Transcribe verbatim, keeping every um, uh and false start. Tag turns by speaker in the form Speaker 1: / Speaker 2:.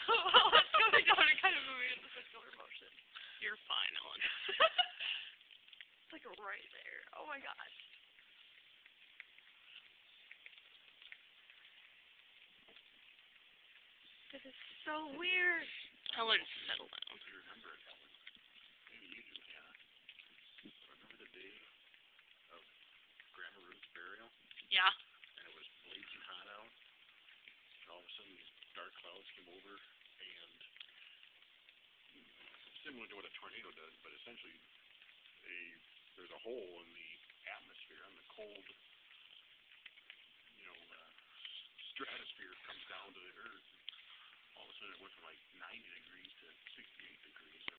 Speaker 1: Well, it's going down and kind of moving in the circular motion.
Speaker 2: You're fine, Ellen.
Speaker 1: It's like right there. Oh my gosh. This is so weird.
Speaker 2: Ellen, settle down.
Speaker 3: Do you remember it, Ellen? Maybe you do, yeah. Remember the day of Grandma Ruth's burial?
Speaker 2: Yeah.
Speaker 3: And it was blazing hot out? And all of a sudden these dark clouds came over, and similar to what a tornado does, but essentially a there's a hole in the atmosphere, and the cold, you know, uh, stratosphere comes down to the earth. All of a sudden it went from like ninety degrees to sixty-eight degrees.